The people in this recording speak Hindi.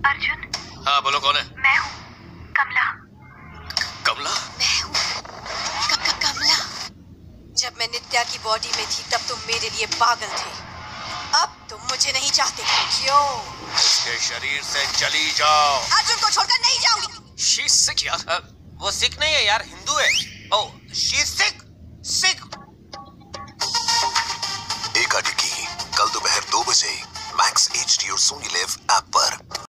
अर्जुन। हाँ बोलो, कौन है? मैं हूँ कमला। कमला? मैं हूँ कमला। जब मैं नित्या की बॉडी में थी तब तुम मेरे लिए पागल थे, अब तुम मुझे नहीं चाहते। क्यों? उसके शरीर से चली जाओ। अर्जुन को छोड़कर नहीं जाऊंगी। शी सिक यार। वो सिख नहीं है यार, हिंदू है। Oh, she is sick.